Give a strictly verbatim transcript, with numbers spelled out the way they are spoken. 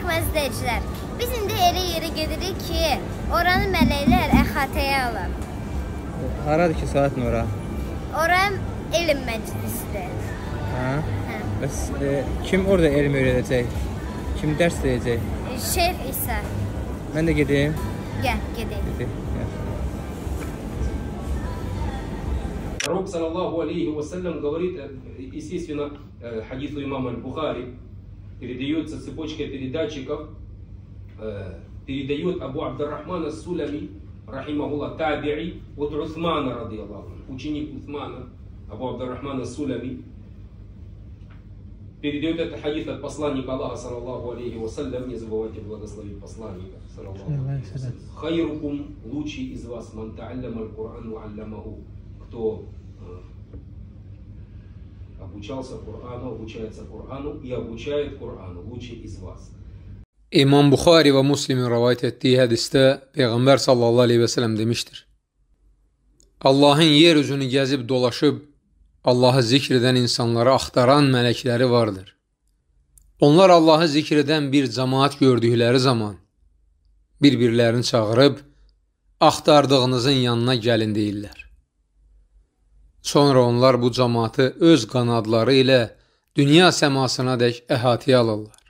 Baxın izləyicilər, biz indi elə yerə gedirik ki, oranı mələklər əhatəyə alır. Haradır ki, saat nə ora? Oran elm məclisidir. Hə? Bəs e, kim orada elm öyrədəcək? Kim dərs deyəcək? Şeyx İsa. Mən də gedeyim. Gəl, gedeyim. Пророк, саллаллаху алейхи вассалям, говорит, естественно, хадису имама Аль-Бухари, передается цепочкой передатчиков, передает Абу Абдуррахман ас-Сулами, рахимахуллах, таби'i, от Усмана, радиаллаху, ученик Усмана, Абу Абдуррахман ас-Сулами, передает этот хадис от посланника Аллаха, саллаллаху алейхи вассалям, не забывайте благословить посланника, саллаллаху алейхи вассалям. Хайрукум, лучший из вас, ман та'аллама аль-Кур'ан ва аллямаху, кто обучался Корану, обучается Корану и обучает Корану, лучший из вас. İmam Buxari və Muslimin rəvayət etdiyi hədisdə Peyğəmbər sallallahu aleyhi və səlləm demişdir: Allahın yer üzünü gəzib dolaşıb Allahı zikr edən insanları axtaran mələkləri vardır. Onlar Allahı zikr edən bir cəmaat gördükləri zaman bir-birlərini çağırıb axtardığınızın yanına gəlin deyirlər. Sonra onlar bu cəmaatı öz qanadları ilə dünya səmasına dək əhatəyə alırlar.